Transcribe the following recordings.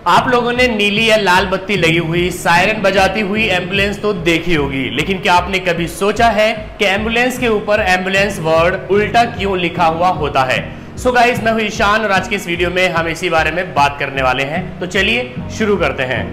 आप लोगों ने नीली या लाल बत्ती लगी हुई सायरन बजाती हुई एम्बुलेंस तो देखी होगी, लेकिन क्या आपने कभी सोचा है कि एम्बुलेंस के ऊपर एम्बुलेंस वर्ड उल्टा क्यों लिखा हुआ होता है? सो गाइस, मैं हूं ईशान और आज के इस वीडियो में हम इसी बारे में बात करने वाले हैं। तो चलिए शुरू करते हैं।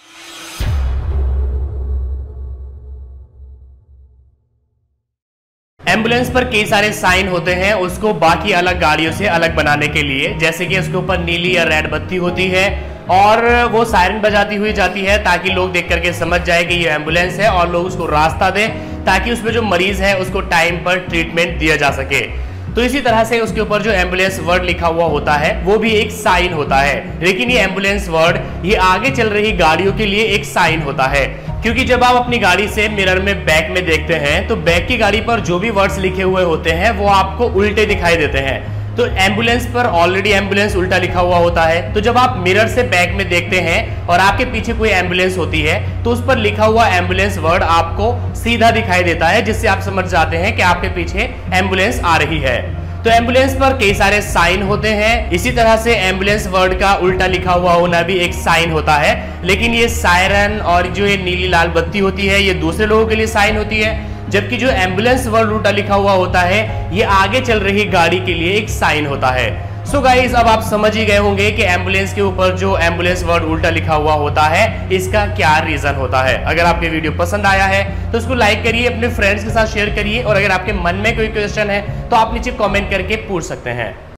एम्बुलेंस पर कई सारे साइन होते हैं उसको बाकी अलग गाड़ियों से अलग बनाने के लिए, जैसे कि उसके ऊपर नीली या रेड बत्ती होती है और वो सायरन बजाती हुई जाती है ताकि लोग देख करके समझ जाए कि ये एम्बुलेंस है और लोग उसको रास्ता दें ताकि उसमें जो मरीज है उसको टाइम पर ट्रीटमेंट दिया जा सके। तो इसी तरह से उसके ऊपर जो एम्बुलेंस वर्ड लिखा हुआ होता है वो भी एक साइन होता है, लेकिन ये एम्बुलेंस वर्ड ये आगे चल रही गाड़ियों के लिए एक साइन होता है, क्योंकि जब आप अपनी गाड़ी से मिरर में बैक में देखते हैं तो बैक की गाड़ी पर जो भी वर्ड्स लिखे हुए होते हैं वो आपको उल्टे दिखाई देते हैं। तो एम्बुलेंस पर ऑलरेडी एम्बुलेंस उल्टा लिखा हुआ होता है, तो जब आप मिरर से बैक में देखते हैं और आपके पीछे कोई एम्बुलेंस होती है तो उस पर लिखा हुआ एम्बुलेंस वर्ड आपको सीधा दिखाई देता है, जिससे आप समझ जाते हैं कि आपके पीछे एम्बुलेंस आ रही है। तो एम्बुलेंस पर कई सारे साइन होते हैं, इसी तरह से एम्बुलेंस वर्ड का उल्टा लिखा हुआ होना भी एक साइन होता है, लेकिन ये सायरन और जो ये नीली लाल बत्ती होती है ये दूसरे लोगों के लिए साइन होती है, जबकि जो एम्बुलेंस वर्ड उल्टा लिखा हुआ होता है ये आगे चल रही गाड़ी के लिए एक साइन होता है। सो गाइस, अब आप समझ ही गए होंगे कि एम्बुलेंस के ऊपर जो एम्बुलेंस वर्ड उल्टा लिखा हुआ होता है इसका क्या रीजन होता है। अगर आपके वीडियो पसंद आया है तो उसको लाइक करिए, अपने फ्रेंड्स के साथ शेयर करिए और अगर आपके मन में कोई क्वेश्चन है तो आप नीचे कमेंट करके पूछ सकते हैं।